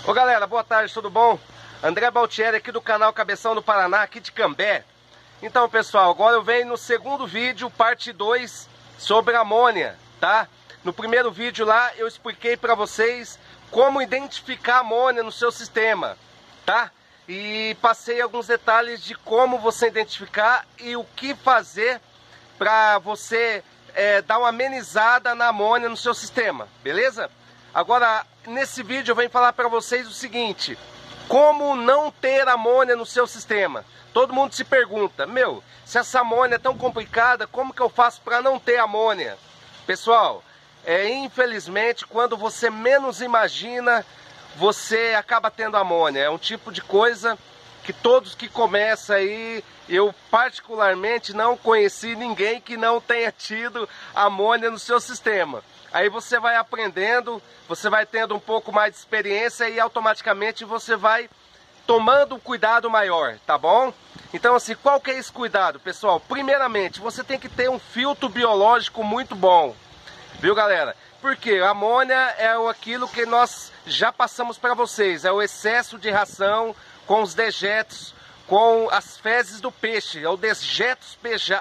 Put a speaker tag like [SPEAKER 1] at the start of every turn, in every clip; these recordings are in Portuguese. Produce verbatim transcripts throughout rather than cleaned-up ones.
[SPEAKER 1] Ô galera, boa tarde, tudo bom? André Baltieri aqui do canal Cabeção do Paraná, aqui de Cambé. Então pessoal, agora eu venho no segundo vídeo, parte dois, sobre amônia, tá? No primeiro vídeo lá eu expliquei para vocês como identificar amônia no seu sistema, tá? E passei alguns detalhes de como você identificar e o que fazer para você é, dar uma amenizada na amônia no seu sistema, beleza? Agora, nesse vídeo eu venho falar para vocês o seguinte: como não ter amônia no seu sistema? Todo mundo se pergunta, meu, se essa amônia é tão complicada, como que eu faço para não ter amônia? Pessoal, é, infelizmente, quando você menos imagina, você acaba tendo amônia. É um tipo de coisa que todos que começam aí, eu particularmente não conheci ninguém que não tenha tido amônia no seu sistema. Aí você vai aprendendo, você vai tendo um pouco mais de experiência e automaticamente você vai tomando um cuidado maior, tá bom? Então assim, qual que é esse cuidado, pessoal? Primeiramente, você tem que ter um filtro biológico muito bom, viu galera? Porque a amônia é aquilo que nós já passamos para vocês, é o excesso de ração com os dejetos, com as fezes do peixe, é os dejetos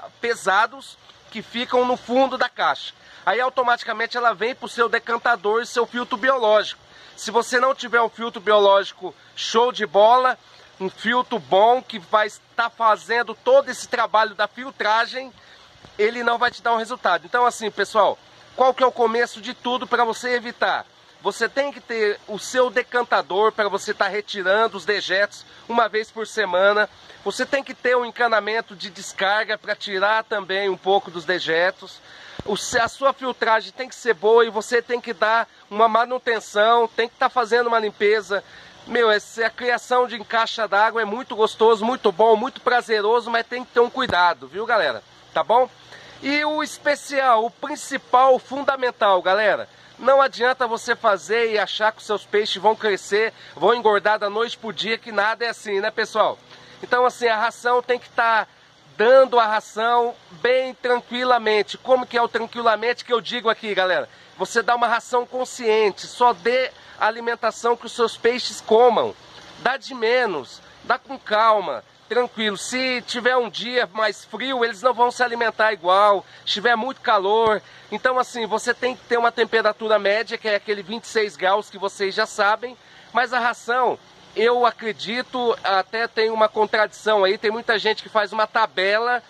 [SPEAKER 1] pesados que ficam no fundo da caixa. Aí automaticamente ela vem para o seu decantador e seu filtro biológico. Se você não tiver um filtro biológico show de bola, um filtro bom que vai estar fazendo todo esse trabalho da filtragem, ele não vai te dar um resultado. Então assim, pessoal, qual que é o começo de tudo para você evitar? Você tem que ter o seu decantador para você estar retirando os dejetos uma vez por semana. Você tem que ter um encanamento de descarga para tirar também um pouco dos dejetos. O, a sua filtragem tem que ser boa e você tem que dar uma manutenção, tem que estar fazendo uma limpeza. Meu, essa, a criação de caixa d'água é muito gostoso, muito bom, muito prazeroso, mas tem que ter um cuidado, viu galera? Tá bom? E o especial, o principal, o fundamental, galera, não adianta você fazer e achar que os seus peixes vão crescer, vão engordar da noite pro dia, que nada é assim, né pessoal? Então assim, a ração tem que estar dando a ração bem tranquilamente. Como que é o tranquilamente que eu digo aqui, galera? Você dá uma ração consciente, só dê a alimentação que os seus peixes comam. Dá de menos, dá com calma, tranquilo. Se tiver um dia mais frio, eles não vão se alimentar igual. Se tiver muito calor, então assim, você tem que ter uma temperatura média, que é aquele vinte e seis graus que vocês já sabem, mas a ração, eu acredito, até tem uma contradição aí, tem muita gente que faz uma tabela,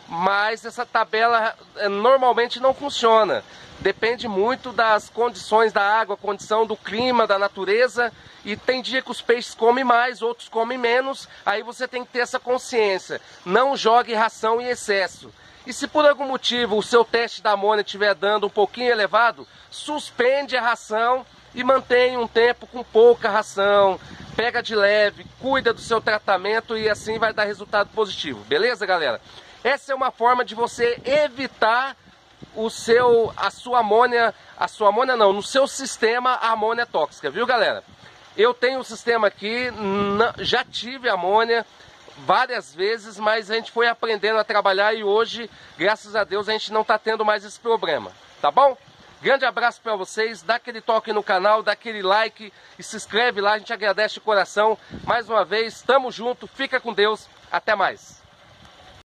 [SPEAKER 1] mas essa tabela normalmente não funciona. Depende muito das condições da água, condição do clima, da natureza, e tem dia que os peixes comem mais, outros comem menos, aí você tem que ter essa consciência. Não jogue ração em excesso. E se por algum motivo o seu teste da amônia estiver dando um pouquinho elevado, suspende a ração e mantém um tempo com pouca ração. Pega de leve, cuida do seu tratamento e assim vai dar resultado positivo. Beleza, galera? Essa é uma forma de você evitar o seu, a sua amônia, a sua amônia não, no seu sistema a amônia tóxica, viu, galera? Eu tenho um sistema aqui, já tive amônia várias vezes, mas a gente foi aprendendo a trabalhar e hoje, graças a Deus, a gente não está tendo mais esse problema, tá bom? Grande abraço para vocês, dá aquele toque no canal, dá aquele like e se inscreve lá, a gente agradece de coração. Mais uma vez, tamo junto, fica com Deus, até mais.